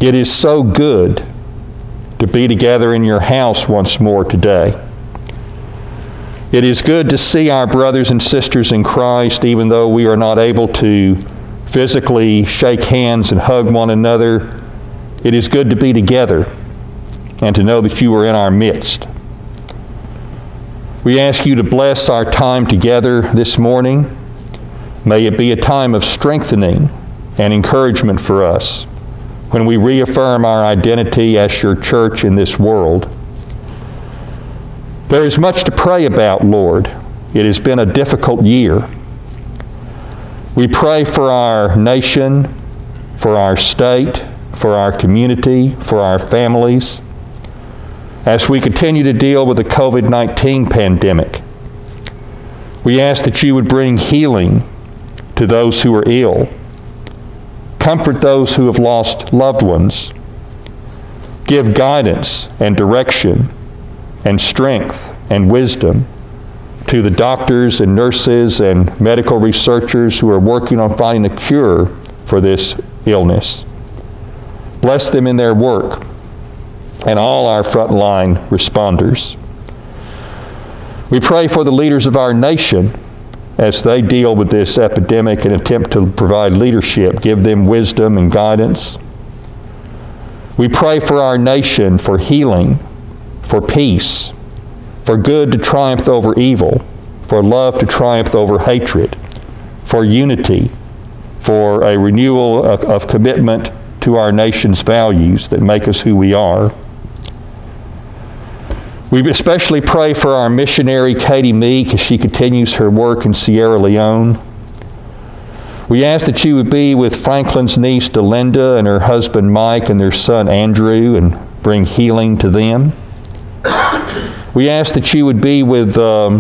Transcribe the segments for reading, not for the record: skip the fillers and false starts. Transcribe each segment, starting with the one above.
It is so good to be together in your house once more today. It is good to see our brothers and sisters in Christ, even though we are not able to physically shake hands and hug one another. It is good to be together and to know that you are in our midst. We ask you to bless our time together this morning. May it be a time of strengthening and encouragement for us when we reaffirm our identity as your church in this world. There is much to pray about, Lord. It has been a difficult year. We pray for our nation, for our state, for our community, for our families, as we continue to deal with the COVID-19 pandemic. We ask that you would bring healing to those who are ill, comfort those who have lost loved ones, give guidance and direction and strength and wisdom to the doctors and nurses and medical researchers who are working on finding a cure for this illness. Bless them in their work and all our frontline responders. We pray for the leaders of our nation as they deal with this epidemic and attempt to provide leadership. Give them wisdom and guidance. We pray for our nation for healing, for peace, for good to triumph over evil, for love to triumph over hatred, for unity, for a renewal of commitment to our nation's values that make us who we are. We especially pray for our missionary, Katie Meek, as she continues her work in Sierra Leone. We ask that you would be with Franklin's niece, Delinda, and her husband, Mike, and their son, Andrew, and bring healing to them. We ask that you would be with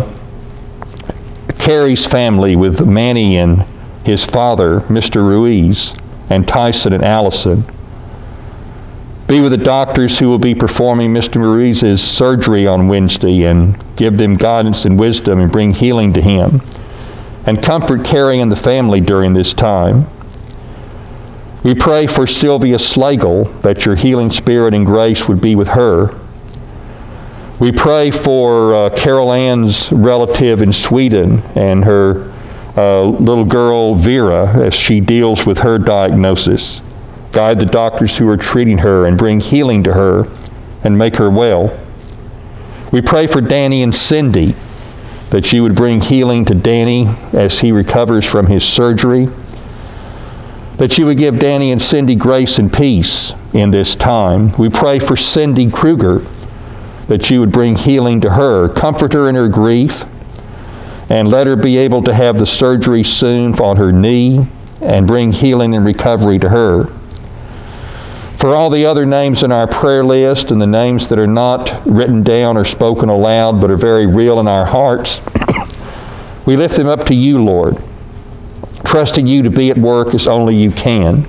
Carrie's family, with Manny and his father, Mr. Ruiz, and Tyson and Allison. Be with the doctors who will be performing Mr. Ruiz's surgery on Wednesday and give them guidance and wisdom and bring healing to him. And comfort Carrie and the family during this time. We pray for Sylvia Slagle, that your healing spirit and grace would be with her. We pray for Carol Ann's relative in Sweden and her little girl Vera as she deals with her diagnosis. Guide the doctors who are treating her and bring healing to her and make her well. We pray for Danny and Cindy, that you would bring healing to Danny as he recovers from his surgery, that you would give Danny and Cindy grace and peace in this time. We pray for Cindy Kruger, that you would bring healing to her, comfort her in her grief, and let her be able to have the surgery soon on her knee and bring healing and recovery to her. For all the other names in our prayer list and the names that are not written down or spoken aloud but are very real in our hearts, we lift them up to you, Lord, trusting you to be at work as only you can.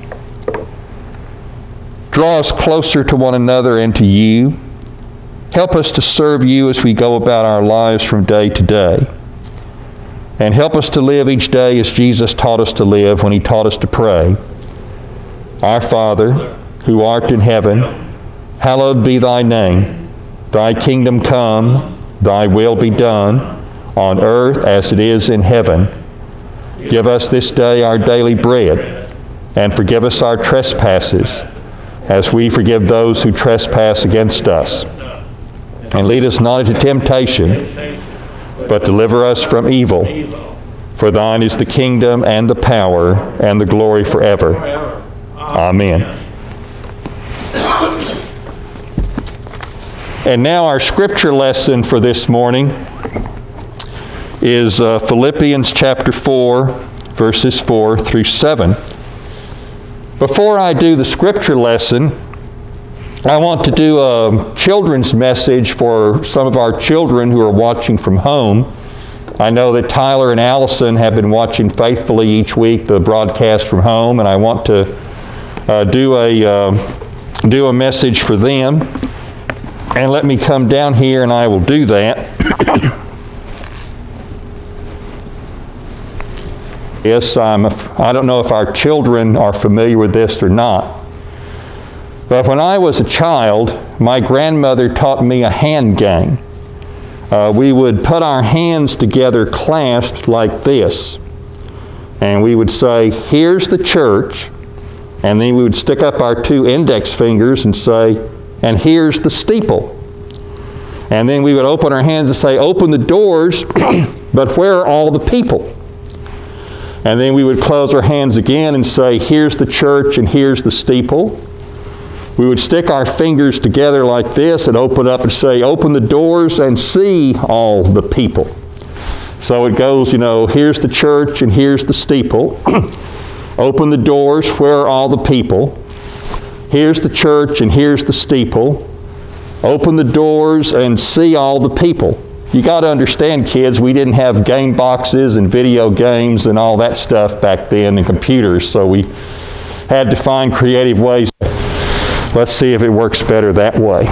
Draw us closer to one another and to you. Help us to serve you as we go about our lives from day to day. And help us to live each day as Jesus taught us to live when he taught us to pray. Our Father, who art in heaven, hallowed be thy name. Thy kingdom come, thy will be done, on earth as it is in heaven. Give us this day our daily bread, and forgive us our trespasses, as we forgive those who trespass against us. And lead us not into temptation, but deliver us from evil. For thine is the kingdom and the power and the glory forever. Amen. And now our scripture lesson for this morning is Philippians chapter 4, verses 4 through 7. Before I do the scripture lesson, I want to do a children's message for some of our children who are watching from home. I know that Tyler and Allison have been watching faithfully each week the broadcast from home, and I want to do a message for them. And let me come down here and I will do that. Yes, I don't know if our children are familiar with this or not. But when I was a child, my grandmother taught me a hand game. We would put our hands together clasped like this. And we would say, here's the church. And then we would stick up our 2 index fingers and say, and here's the steeple. And then we would open our hands and say, open the doors, but where are all the people? And then we would close our hands again and say, here's the church and here's the steeple. We would stick our fingers together like this and open up and say, open the doors and see all the people. So it goes, you know, here's the church and here's the steeple. Open the doors, where are all the people? Here's the church and here's the steeple. Open the doors and see all the people. You got to understand, kids, we didn't have game boxes and video games and all that stuff back then and computers, so we had to find creative ways. Let's see if it works better that way.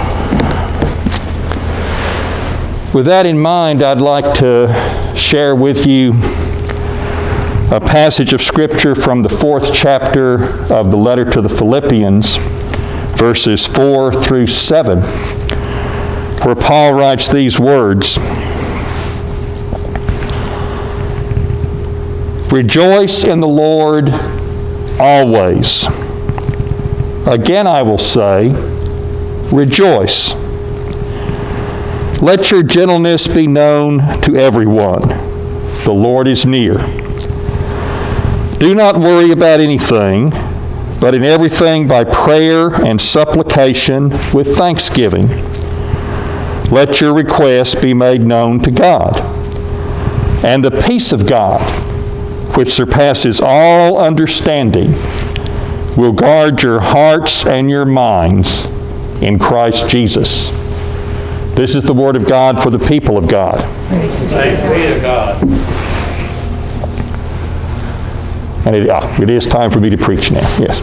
With that in mind, I'd like to share with you a passage of Scripture from the 4th chapter of the letter to the Philippians, verses 4 through 7, where Paul writes these words, "Rejoice in the Lord always. Again I will say, rejoice. Let your gentleness be known to everyone. The Lord is near. Do not worry about anything, but in everything by prayer and supplication with thanksgiving. Let your requests be made known to God. And the peace of God, which surpasses all understanding, will guard your hearts and your minds in Christ Jesus." This is the word of God for the people of God. Thanks be to God. And it is time for me to preach now, yes.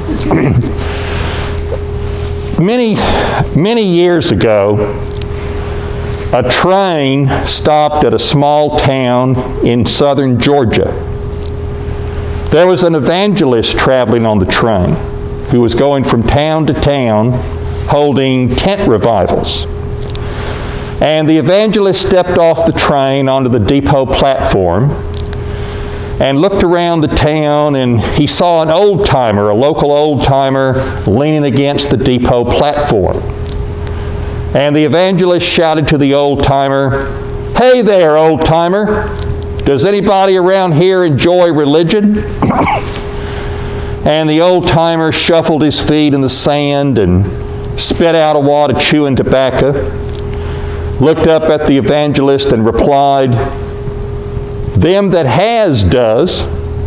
Many years ago, a train stopped at a small town in southern Georgia. There was an evangelist traveling on the train who was going from town to town holding tent revivals. And the evangelist stepped off the train onto the depot platform and looked around the town, and he saw an old-timer, a local old-timer, leaning against the depot platform. And the evangelist shouted to the old-timer, "Hey there, old-timer, does anybody around here enjoy religion?" And the old-timer shuffled his feet in the sand and spit out a wad of chewing tobacco, looked up at the evangelist and replied, "Them that has does."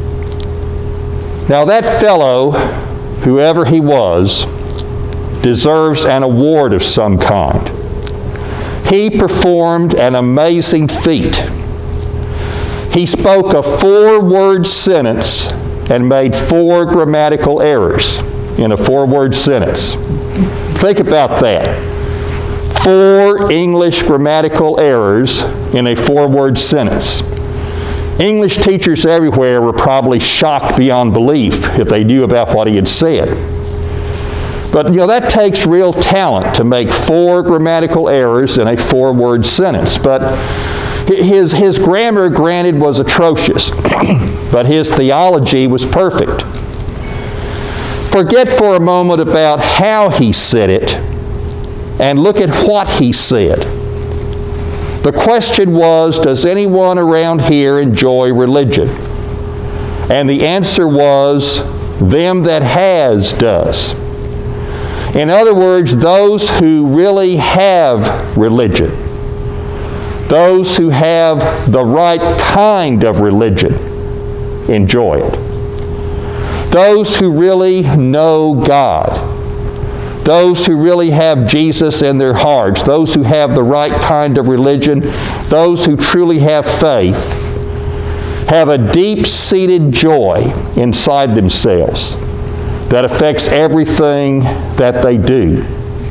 Now that fellow, whoever he was, deserves an award of some kind. He performed an amazing feat. He spoke a 4-word sentence and made 4 grammatical errors in a 4-word sentence. Think about that. 4 English grammatical errors in a 4-word sentence. English teachers everywhere were probably shocked beyond belief if they knew about what he had said. But you know, that takes real talent to make 4 grammatical errors in a 4-word sentence. But his grammar, granted, was atrocious, but his theology was perfect. Forget for a moment about how he said it and look at what he said. The question was, does anyone around here enjoy religion? And the answer was, them that has does. In other words, those who really have religion, those who have the right kind of religion, enjoy it. Those who really know God, those who really have Jesus in their hearts, those who have the right kind of religion, those who truly have faith, have a deep-seated joy inside themselves that affects everything that they do.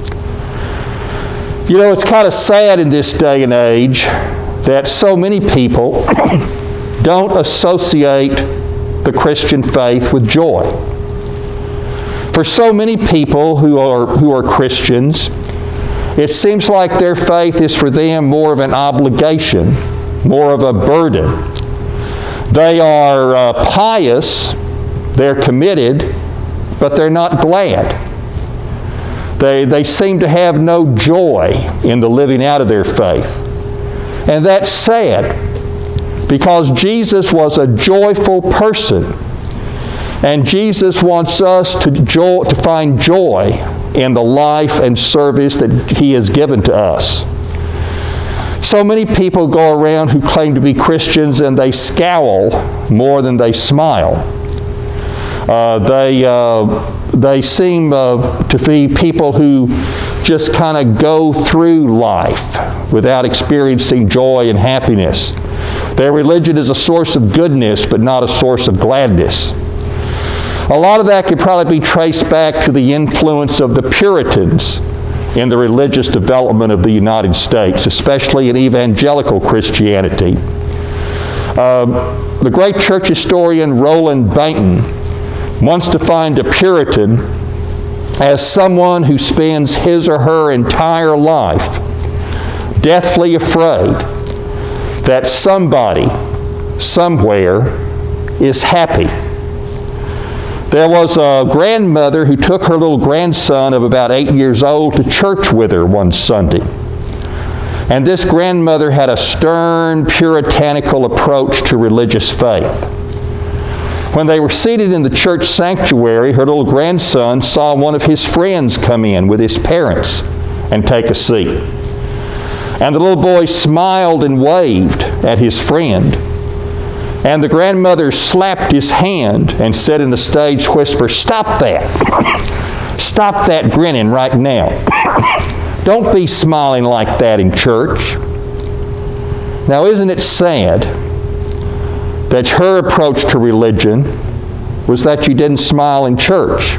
You know, it's kind of sad in this day and age that so many people don't associate the Christian faith with joy. For so many people who are Christians, it seems like their faith is for them more of an obligation, more of a burden. They are pious, they're committed, but they're not glad. They seem to have no joy in the living out of their faith. And that's sad, because Jesus was a joyful person. And Jesus wants us to find joy in the life and service that He has given to us. So many people go around who claim to be Christians and they scowl more than they smile. They seem to be people who just kind of go through life without experiencing joy and happiness. Their religion is a source of goodness, but not a source of gladness. A lot of that could probably be traced back to the influence of the Puritans in the religious development of the United States, especially in evangelical Christianity. The great church historian Roland Bainton wants to find a Puritan as someone who spends his or her entire life deathly afraid that somebody, somewhere, is happy. There was a grandmother who took her little grandson of about 8 years old to church with her one Sunday. And this grandmother had a stern, puritanical approach to religious faith. When they were seated in the church sanctuary, her little grandson saw one of his friends come in with his parents and take a seat. And the little boy smiled and waved at his friend. And the grandmother slapped his hand and said in a stage whisper, "Stop that. Stop that grinning right now. Don't be smiling like that in church." Now, isn't it sad that her approach to religion was that you didn't smile in church?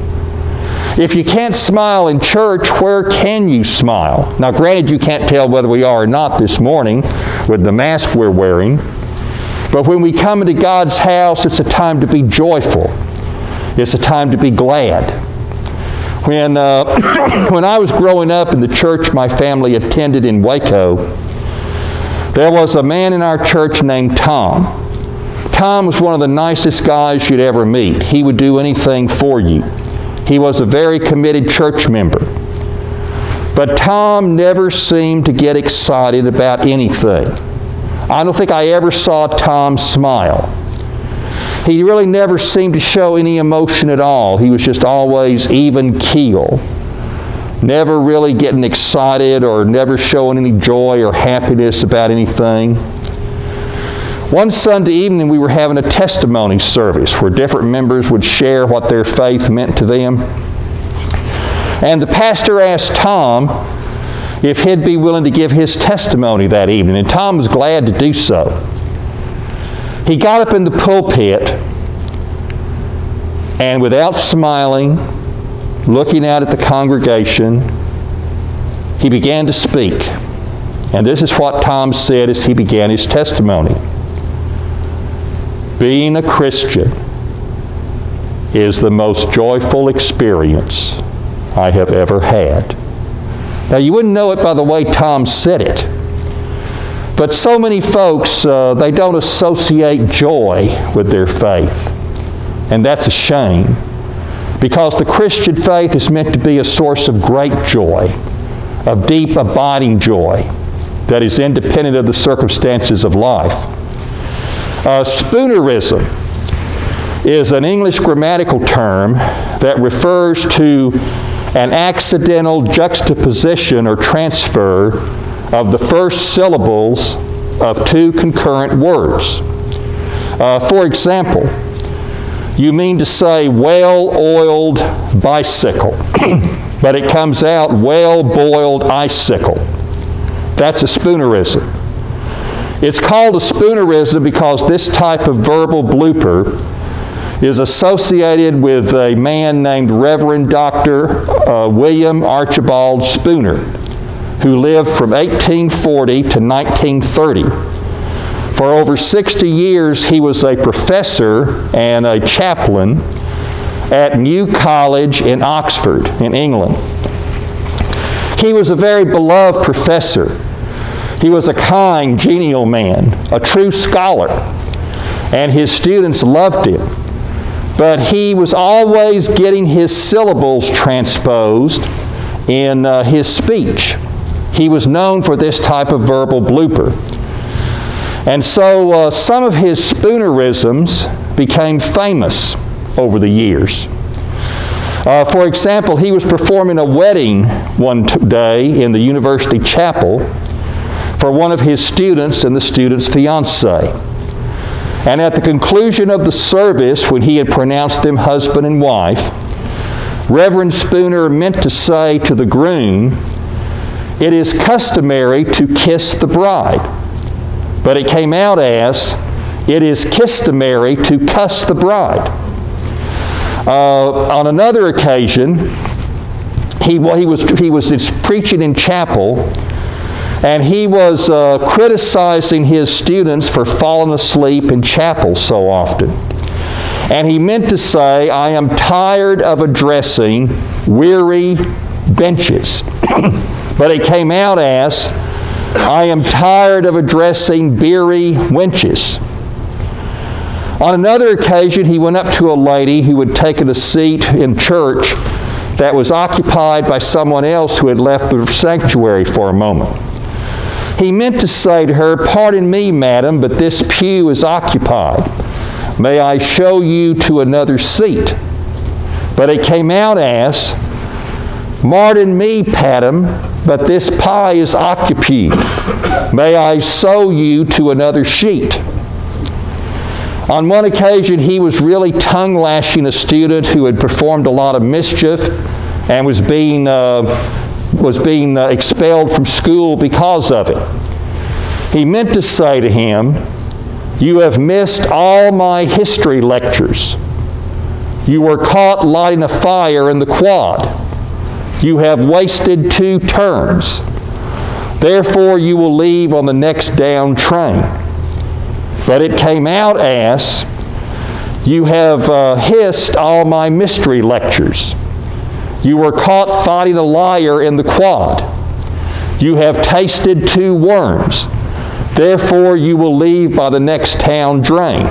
If you can't smile in church, where can you smile? Now, granted, you can't tell whether we are or not this morning with the mask we're wearing. But when we come into God's house, it's a time to be joyful. It's a time to be glad. When I was growing up in the church my family attended in Waco, there was a man in our church named Tom. Tom was one of the nicest guys you'd ever meet. He would do anything for you. He was a very committed church member. But Tom never seemed to get excited about anything. I don't think I ever saw Tom smile. He really never seemed to show any emotion at all. He was just always even keel. Never really getting excited or never showing any joy or happiness about anything. One Sunday evening we were having a testimony service where different members would share what their faith meant to them. And the pastor asked Tom if he'd be willing to give his testimony that evening, and Tom was glad to do so. He got up in the pulpit, and without smiling, looking out at the congregation, he began to speak. And this is what Tom said as he began his testimony. "Being a Christian is the most joyful experience I have ever had." Now, you wouldn't know it by the way Tom said it. But so many folks, they don't associate joy with their faith. And that's a shame. Because the Christian faith is meant to be a source of great joy, of deep, abiding joy that is independent of the circumstances of life. Spoonerism is an English grammatical term that refers to an accidental juxtaposition or transfer of the first syllables of two concurrent words. For example, you mean to say well-oiled bicycle, but it comes out well-boiled icicle. That's a spoonerism. It's called a spoonerism because this type of verbal blooper is associated with a man named Reverend Dr. William Archibald Spooner, who lived from 1840 to 1930. For over 60 years, he was a professor and a chaplain at New College in Oxford, in England. He was a very beloved professor. He was a kind, genial man, a true scholar, and his students loved him. But he was always getting his syllables transposed in his speech. He was known for this type of verbal blooper. And so some of his Spoonerisms became famous over the years. For example, he was performing a wedding one day in the university chapel for one of his students and the student's fiancée. And at the conclusion of the service, when he had pronounced them husband and wife, Reverend Spooner meant to say to the groom, "It is customary to kiss the bride." But it came out as, "It is customary to cuss the bride." On another occasion, he was preaching in chapel, and he was criticizing his students for falling asleep in chapel so often. And he meant to say, "I am tired of addressing weary benches." But it came out as, "I am tired of addressing beery wenches." On another occasion, he went up to a lady who had taken a seat in church that was occupied by someone else who had left the sanctuary for a moment. He meant to say to her, "Pardon me, madam, but this pew is occupied. May I show you to another seat?" But it came out as, "Pardon me, madam, but this pie is occupied. May I sew you to another sheet?" On one occasion, he was really tongue-lashing a student who had performed a lot of mischief and was being expelled from school because of it. He meant to say to him, "You have missed all my history lectures. You were caught lighting a fire in the quad. You have wasted 2 terms. Therefore, you will leave on the next down train." But it came out as, "You have hissed all my mystery lectures. You were caught fighting a liar in the quad. You have tasted 2 worms. Therefore, you will leave by the next town drain."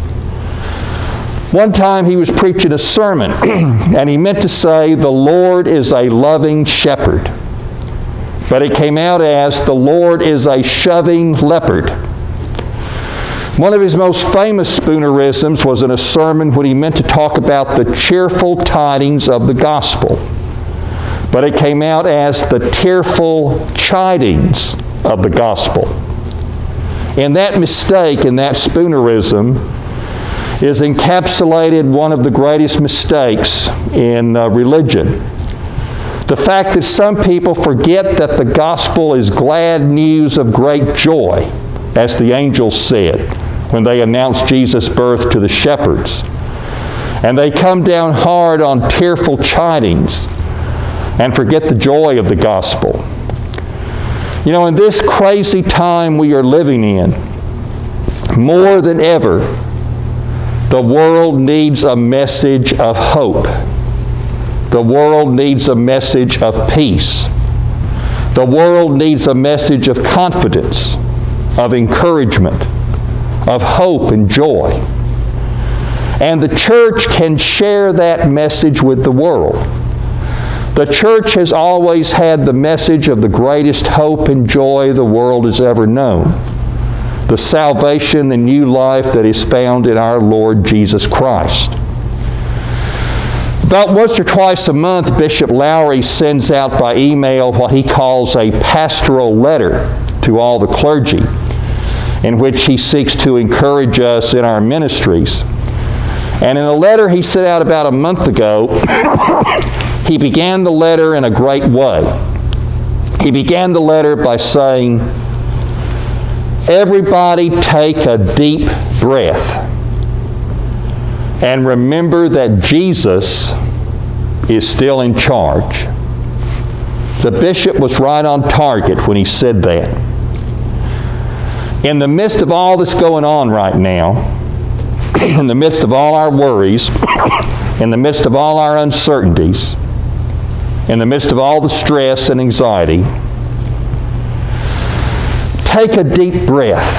One time he was preaching a sermon, and he meant to say, "The Lord is a loving shepherd." But it came out as, "The Lord is a shoving leopard." One of his most famous Spoonerisms was in a sermon when he meant to talk about the cheerful tidings of the gospel. But it came out as the tearful chidings of the gospel. In that mistake, in that Spoonerism, is encapsulated one of the greatest mistakes in religion. The fact that some people forget that the gospel is glad news of great joy, as the angels said when they announced Jesus' birth to the shepherds. And they come down hard on tearful chidings and forget the joy of the gospel. You know, in this crazy time we are living in, more than ever, the world needs a message of hope. The world needs a message of peace. The world needs a message of confidence, of encouragement, of hope and joy. And the church can share that message with the world. The church has always had the message of the greatest hope and joy the world has ever known. The salvation and new life that is found in our Lord Jesus Christ. About once or twice a month, Bishop Lowry sends out by email what he calls a pastoral letter to all the clergy, in which he seeks to encourage us in our ministries. And in a letter he sent out about a month ago, he began the letter in a great way. He began the letter by saying, "Everybody take a deep breath and remember that Jesus is still in charge." The bishop was right on target when he said that. In the midst of all that's going on right now, in the midst of all our worries, in the midst of all our uncertainties, in the midst of all the stress and anxiety, take a deep breath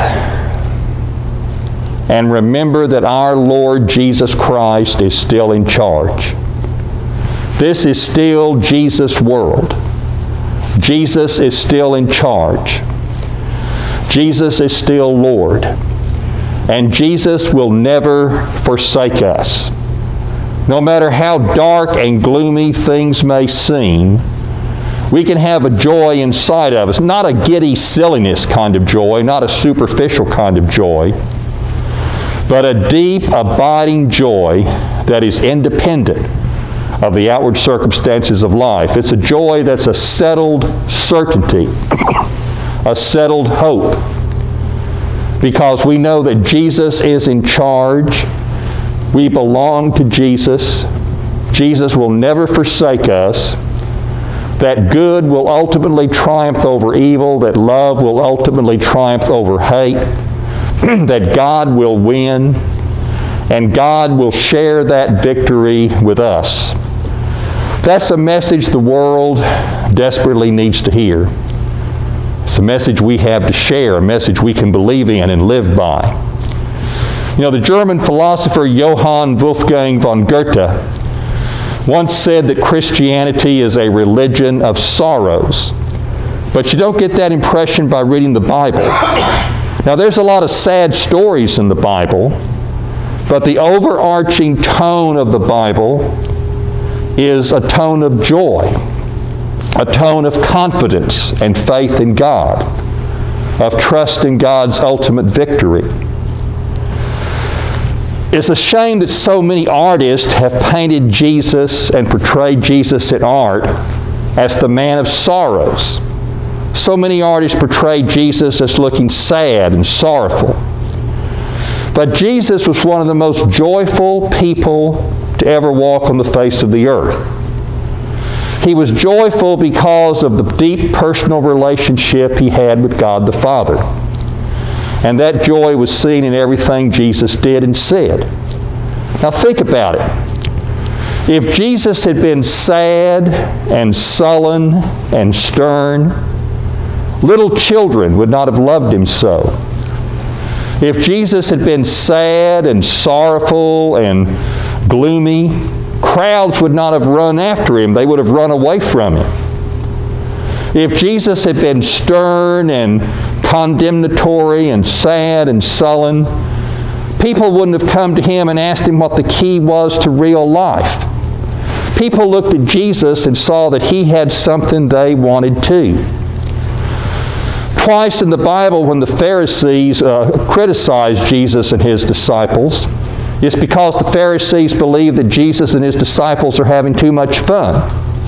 and remember that our Lord Jesus Christ is still in charge. This is still Jesus' world. Jesus is still in charge. Jesus is still Lord. And Jesus will never forsake us. No matter how dark and gloomy things may seem, we can have a joy inside of us. Not a giddy silliness kind of joy, not a superficial kind of joy, but a deep, abiding joy that is independent of the outward circumstances of life. It's a joy that's a settled certainty, a settled hope, because we know that Jesus is in charge. We belong to Jesus. Jesus will never forsake us. That good will ultimately triumph over evil, that love will ultimately triumph over hate, that God will win, and God will share that victory with us. That's a message the world desperately needs to hear. It's a message we have to share, a message we can believe in and live by. You know, the German philosopher Johann Wolfgang von Goethe once said that Christianity is a religion of sorrows. But you don't get that impression by reading the Bible. Now, there's a lot of sad stories in the Bible, but the overarching tone of the Bible is a tone of joy, a tone of confidence and faith in God, of trust in God's ultimate victory. It's a shame that so many artists have painted Jesus and portrayed Jesus in art as the man of sorrows. So many artists portray Jesus as looking sad and sorrowful. But Jesus was one of the most joyful people to ever walk on the face of the earth. He was joyful because of the deep personal relationship he had with God the Father. And that joy was seen in everything Jesus did and said. Now think about it. If Jesus had been sad and sullen and stern, little children would not have loved him so. If Jesus had been sad and sorrowful and gloomy, crowds would not have run after him. They would have run away from him. If Jesus had been stern and condemnatory and sad and sullen, people wouldn't have come to him and asked him what the key was to real life. People looked at Jesus and saw that he had something they wanted too. Twice in the Bible, when the Pharisees criticized Jesus and his disciples, it's because the Pharisees believed that Jesus and his disciples are having too much fun.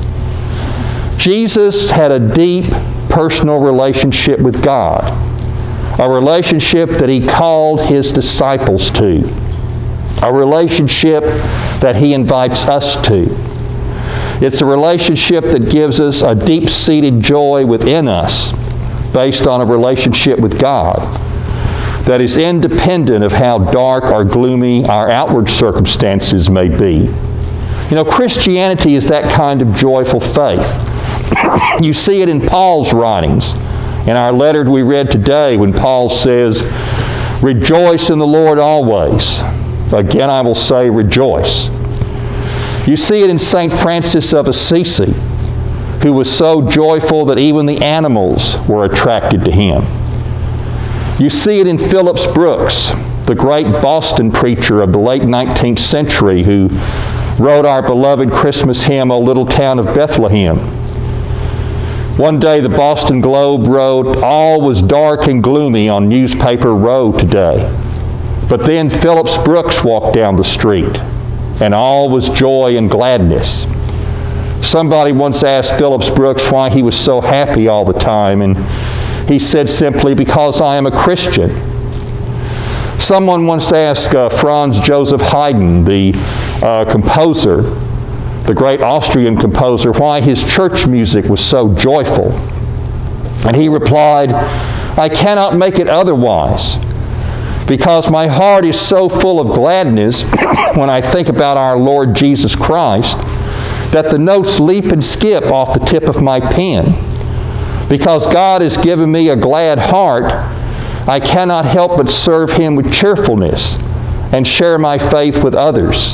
Jesus had a deep personal relationship with God, a relationship that he called his disciples to, a relationship that he invites us to. It's a relationship that gives us a deep-seated joy within us based on a relationship with God that is independent of how dark or gloomy our outward circumstances may be. You know, Christianity is that kind of joyful faith. You see it in Paul's writings. In our letter we read today when Paul says, "Rejoice in the Lord always." Again, I will say rejoice. You see it in St. Francis of Assisi, who was so joyful that even the animals were attracted to him. You see it in Phillips Brooks, the great Boston preacher of the late 19th century who wrote our beloved Christmas hymn, "O Little Town of Bethlehem." One day the Boston Globe wrote, "All was dark and gloomy on Newspaper Row today." But then Phillips Brooks walked down the street, and all was joy and gladness. Somebody once asked Phillips Brooks why he was so happy all the time, and he said simply, "Because I am a Christian." Someone once asked Franz Joseph Haydn, the composer, the great Austrian composer, why his church music was so joyful. And he replied, "I cannot make it otherwise, because my heart is so full of gladness when I think about our Lord Jesus Christ that the notes leap and skip off the tip of my pen. Because God has given me a glad heart, I cannot help but serve Him with cheerfulness and share my faith with others.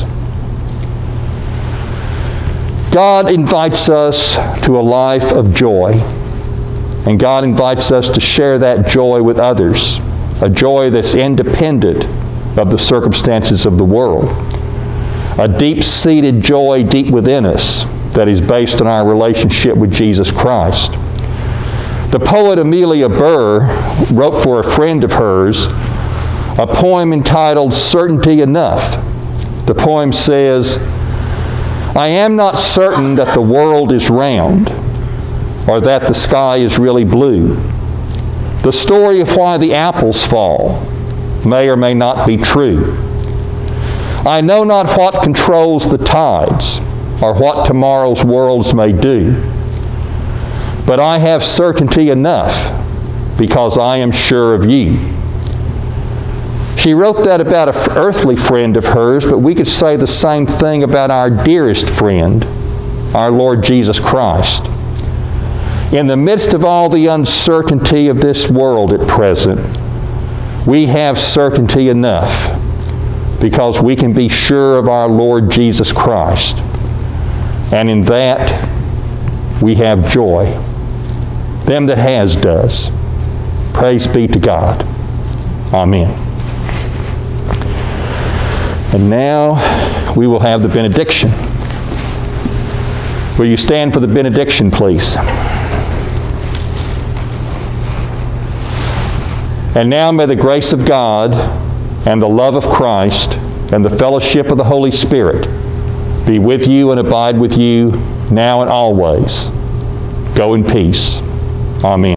God invites us to a life of joy, and God invites us to share that joy with others, a joy that's independent of the circumstances of the world, a deep-seated joy deep within us that is based on our relationship with Jesus Christ. The poet Amelia Burr wrote for a friend of hers a poem entitled "Certainty Enough." The poem says, "I am not certain that the world is round or that the sky is really blue. The story of why the apples fall may or may not be true. I know not what controls the tides or what tomorrow's worlds may do. But I have certainty enough because I am sure of you." She wrote that about an earthly friend of hers, but we could say the same thing about our dearest friend, our Lord Jesus Christ. In the midst of all the uncertainty of this world at present, we have certainty enough because we can be sure of our Lord Jesus Christ. And in that, we have joy. Them that has does. Praise be to God. Amen. And now we will have the benediction. Will you stand for the benediction, please? And now may the grace of God and the love of Christ and the fellowship of the Holy Spirit be with you and abide with you now and always. Go in peace. Amen.